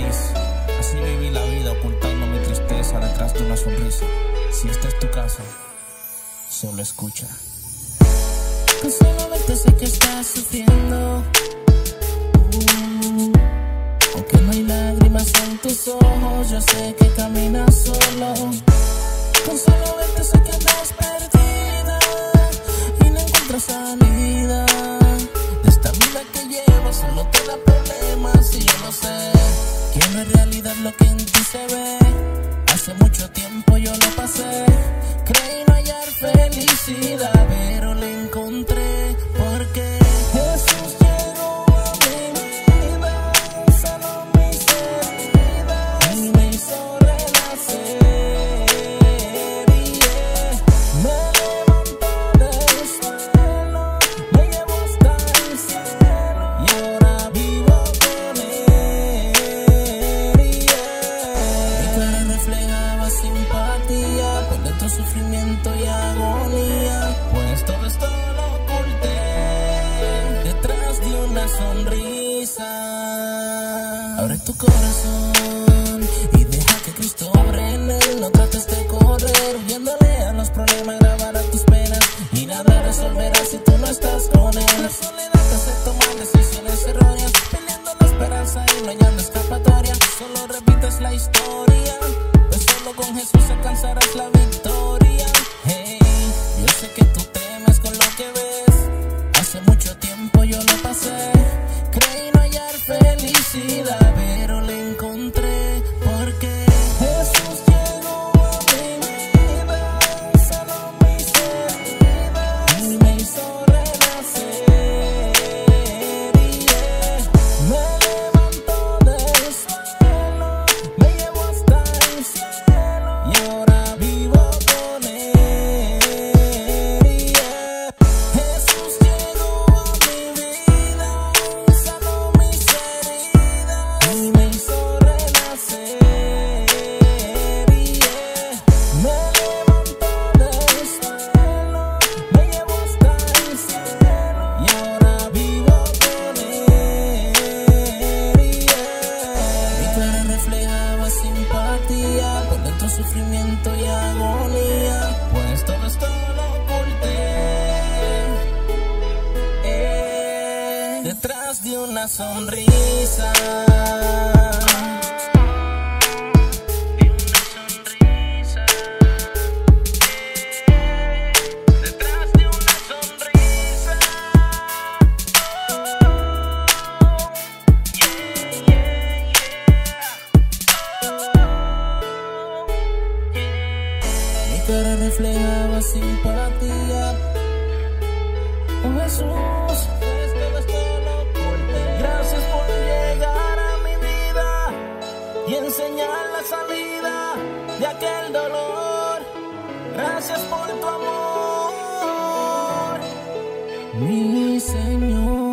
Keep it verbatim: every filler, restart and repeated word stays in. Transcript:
feliz. Así viví la vida ocultando mi tristeza detrás de una sonrisa. Si este es tu caso, solo escucha. Con solo verte sé que estás sufriendo, uh, aunque no hay lágrimas en tus ojos, yo sé que caminas solo. Con solo verte sé que andas perdida y no encuentras salida. De esta vida que llevas solo te da problemas y yo lo sé, que no es realidad lo que en ti se ve. Hace mucho tiempo yo lo pasé, creí no hallar felicidad, pero la encontré porque Jesús llegó a mi vida, sanó mis heridas y me hizo renacer, yeah. Me levantó del suelo, me llevó hasta el cielo y ahora vivo con él, yeah. Mi cara reflejaba simpatía por dentro, sufrimiento y agonía, pues todo esto lo oculté detrás de una sonrisa. Abre tu corazón y deja que Cristo obre en él. No trates de correr huyéndole a los problemas, grabará tus penas y nada resolverá si tú no estás con él. La soledad te hace tomar decisiones erróneas, peleando la esperanza y no hallando escapatoria. Solo repites la historia, pues solo con Jesús alcanzarás la victoria. Hey, yo sé que tú temes con lo que ves, hace mucho tiempo yo lo pasé, creí no hallar felicidad, pero la encontré porque Jesús llegó a mi vida, sanó mis heridas y me hizo renacer, yeah. Me levantó del suelo, me llevó hasta el cielo y ahora vivo con él, yeah. Jesús llegó a mi vida, sanó mis heridas y me hizo renacer, yeah. Me levantó del suelo, me llevó hasta el cielo y ahora vivo con él, yeah. Mi cara reflejaba simpatía por dentro, sufrimiento y agonía, pues todo esto lo oculté eh, detrás de una sonrisa. De una sonrisa, eh, detrás de una sonrisa. Oh, yeah, yeah, yeah. Oh, yeah. Mi cara reflejaba simpatía. Oh Jesús, todo esto lo oculté. Gracias por llegar a mi vida y enseñar la salida de aquel dolor. Gracias por tu amor, mi Señor.